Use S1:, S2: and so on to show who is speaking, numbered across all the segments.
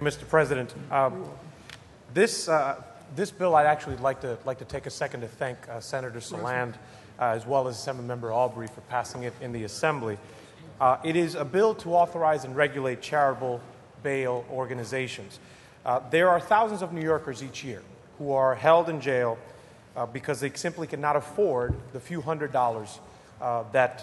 S1: Mr. President, this bill, I'd actually like to take a second to thank Senator Saland as well as Assemblymember Aubrey for passing it in the Assembly. It is a bill to authorize and regulate charitable bail organizations. There are thousands of New Yorkers each year who are held in jail because they simply cannot afford the few $100s that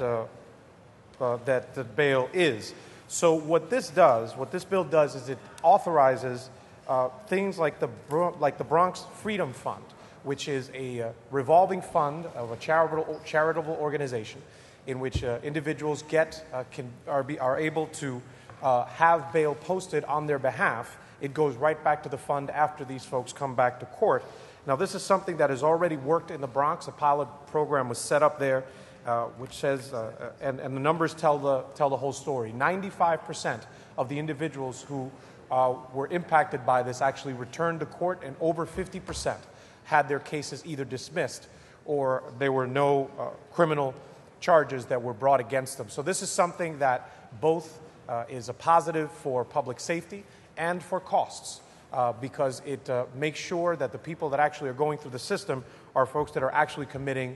S1: the bail is. So what this bill does is it authorizes things like the Bronx Freedom Fund, which is a revolving fund of a charitable organization in which individuals are able to have bail posted on their behalf. It goes right back to the fund after these folks come back to court. Now, this is something that has already worked in the Bronx. A pilot program was set up there, which says, and the numbers tell the whole story. 95% of the individuals who were impacted by this actually returned to court, and over 50% had their cases either dismissed or there were no criminal charges that were brought against them. So this is something that both is a positive for public safety and for costs, because it makes sure that the people that actually are going through the system are folks that are actually committing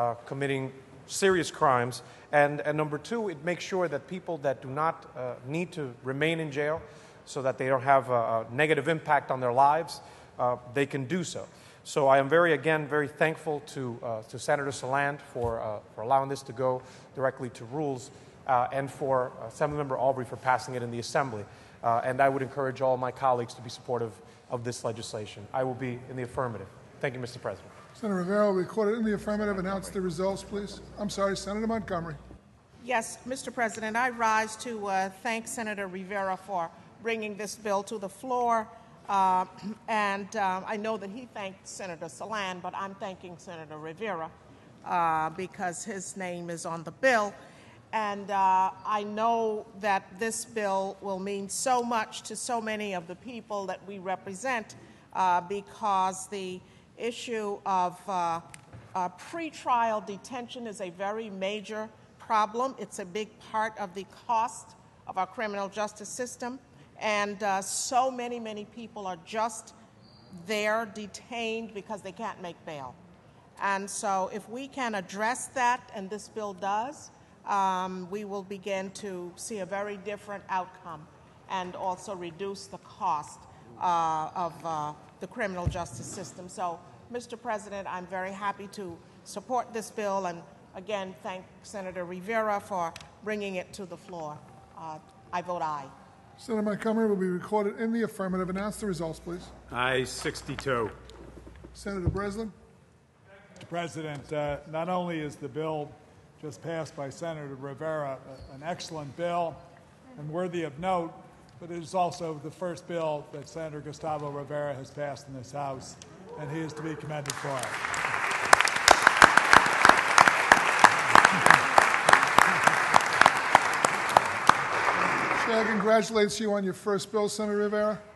S1: serious crimes. And number two, it makes sure that people that do not need to remain in jail so that they don't have a negative impact on their lives, they can do so. So I am very thankful to Senator Saland for allowing this to go directly to rules, and for Assemblymember Aubrey for passing it in the Assembly. And I would encourage all my colleagues to be supportive of this legislation. I will be in the affirmative. Thank you, Mr. President.
S2: Senator Rivera, recorded in the affirmative. Announce the results, please. I'm sorry, Senator Montgomery.
S3: Yes, Mr. President, I rise to thank Senator Rivera for bringing this bill to the floor. I know that he thanked Senator Saland, but I'm thanking Senator Rivera because his name is on the bill. And I know that this bill will mean so much to so many of the people that we represent, because the issue of pretrial detention is a very major problem. It's a big part of the cost of our criminal justice system. And so many people are just there detained because they can't make bail. And so if we can address that, and this bill does, we will begin to see a very different outcome and also reduce the cost of the criminal justice system. So, Mr. President, I'm very happy to support this bill, and again, thank Senator Rivera for bringing it to the floor. I vote aye.
S2: Senator Montgomery will be recorded in the affirmative. Announce the results, please.
S4: Aye, 62.
S2: Senator Breslin.
S5: Mr. President, not only is the bill just passed by Senator Rivera an excellent bill and worthy of note, but it is also the first bill that Senator Gustavo Rivera has passed in this House, and he is to be commended for it.
S2: Chair congratulates you on your first bill, Senator Rivera.